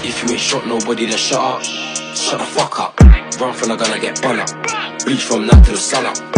If you ain't shot nobody, then shut up. Shut the fuck up. Run from the gun, I get bun up. Bleach from now till the sun up.